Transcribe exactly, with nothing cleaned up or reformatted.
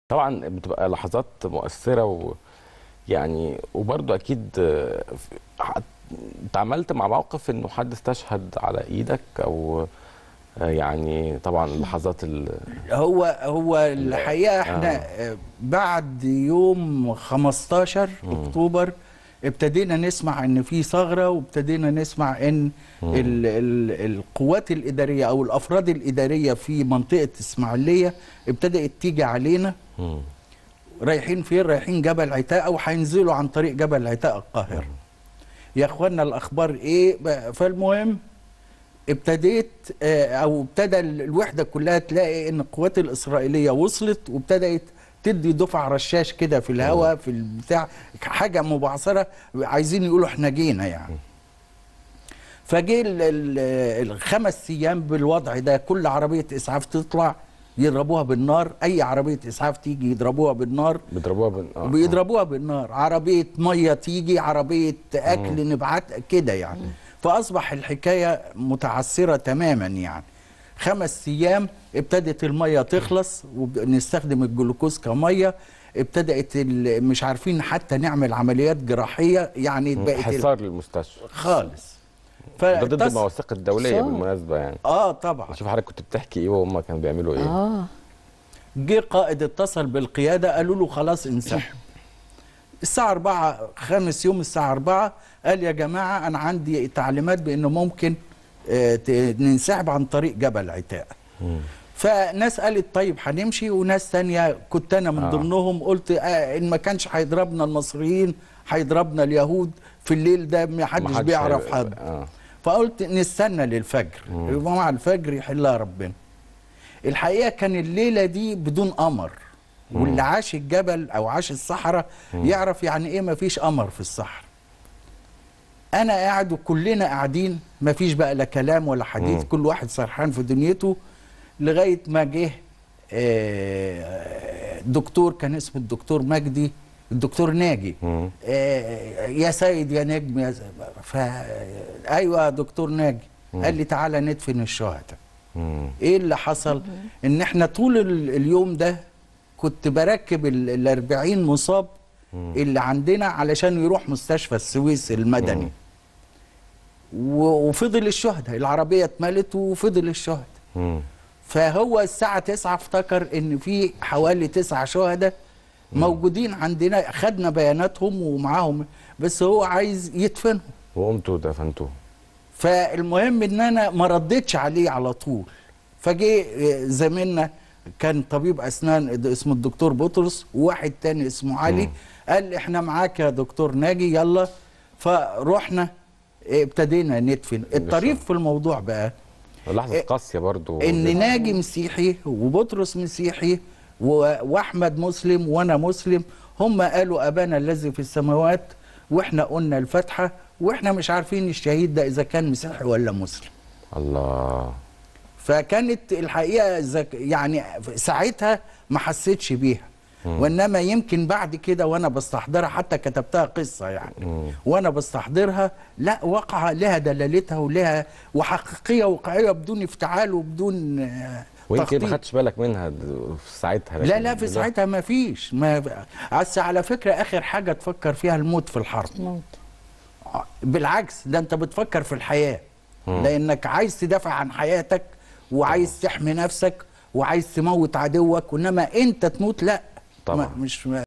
طبعا بتبقى لحظات مؤثرة، ويعني وبرضه اكيد آه، ح- اتعاملت مع موقف انه حد استشهد على ايدك، او آه، يعني طبعا لحظات ال هو هو ال- الحقيقه احنا اه آه، بعد يوم خمستاشر مم. اكتوبر ابتدينا نسمع ان في ثغره، وابتدينا نسمع ان مم. ال ال القوات الاداريه او الافراد الاداريه في منطقه اسماعيليه ابتدات تيجي علينا. مم. رايحين فين؟ رايحين جبل عتاق، او هينزلوا عن طريق جبل عتاق القاهره. يا اخوانا الاخبار ايه بقى؟ فالمهم ابتديت آه، او ابتدى الوحده كلها تلاقي ان القوات الاسرائيليه وصلت، وابتدت تدي دفع رشاش كده في مم. الهواء في البتاع، حاجه مبعثره، عايزين يقولوا احنا جينا يعني. فجه ال- ال- الخمس ايام بالوضع ده، كل عربيه اسعاف تطلع يضربوها بالنار، اي عربيه اسعاف تيجي يضربوها بالنار، بيضربوها بن... اه اه بيضربوها بالنار، عربية مية تيجي، عربية مم. أكل نبعت كده يعني. فأصبح الحكاية متعثرة تماما يعني. خمس أيام ابتدت المية تخلص ونستخدم الجلوكوز كمية، ابتدأت ال- مش عارفين حتى نعمل عمليات جراحية يعني، مم. بقت ال- حصار للمستشفى، خالص. وده ضد فتص المواثيق الدولية صار. بالمناسبة يعني. اه طبعا. شوف حضرتك كنت بتحكي ايه وهم كانوا بيعملوا ايه. اه جه قائد اتصل بالقيادة، قالوا له خلاص انسحب. الساعة أربعة، خامس يوم الساعة أربعة، قال يا جماعة أنا عندي تعليمات بأنه ممكن آه، ت- ننسحب عن طريق جبل عتاق. مم. فناس قالت طيب هنمشي، وناس تانية كنت أنا من آه. ضمنهم قلت آه إن ما كانش هيضربنا المصريين هيضربنا اليهود في الليل ده، ما حدش محدش بيعرف هيبقى- حد. اه فقلت نستنى للفجر، مم. يبقى مع الفجر يحلها ربنا. الحقيقة كان الليلة دي بدون قمر، واللي عاش الجبل او عاش الصحراء يعرف يعني ايه مفيش قمر في الصحراء. انا قاعد وكلنا قاعدين، مفيش بقى لا كلام ولا حديث، مم. كل واحد سرحان في دنيته، لغاية ما جه آه، دكتور كان اسمه الدكتور مجدي، الدكتور ناجي. مم. آه، يا سيد يا نجم يا ز- ف ايوه يا دكتور ناجي. قال لي تعالى ندفن الشهداء. مم. ايه اللي حصل؟ ان احنا طول ال- اليوم ده كنت بركب ال ال أربعين مصاب اللي عندنا علشان يروح مستشفى السويس المدني. مم. و- وفضل الشهداء، العربية اتملت وفضل الشهداء. مم. فهو الساعة تسعة افتكر ان في حوالي تسعة شهداء موجودين عندنا، خدنا بياناتهم ومعاهم، بس هو عايز يدفنهم. وقمتوا دفنتوه. فالمهم ان انا ما ردتش عليه على طول. فجه زميلنا كان طبيب اسنان اسمه الدكتور بطرس، وواحد تاني اسمه علي، مم. قال لي احنا معاك يا دكتور ناجي يلا. فروحنا ابتدينا ندفن. الطريف في الموضوع بقى لحظة إيه، قاسية برضو. ان ناجي مسيحي وبطرس مسيحي و- واحمد مسلم وانا مسلم، هم قالوا ابانا الذي في السماوات، واحنا قلنا الفاتحه، واحنا مش عارفين الشهيد ده اذا كان مسيحي ولا مسلم. الله. فكانت الحقيقه زك يعني ساعتها ما حسيتش بيها، وانما يمكن بعد كده وانا بستحضرها، حتى كتبتها قصه يعني. مم. وانا بستحضرها لا، وقع لها دلالتها ولها وحقيقيه واقعيه بدون افتعال وبدون آه، ويمكن ما تخطيط. خدتش بالك منها د- في ساعتها. لا لكن لا في دلوقتي- ساعتها ما فيش ما بس على فكره اخر حاجه تفكر فيها الموت في الحرب. موت. بالعكس، ده انت بتفكر في الحياه، مم. لانك عايز تدافع عن حياتك وعايز تحمي نفسك وعايز تموت عدوك، وانما انت تموت لا. طبعا. ما- مش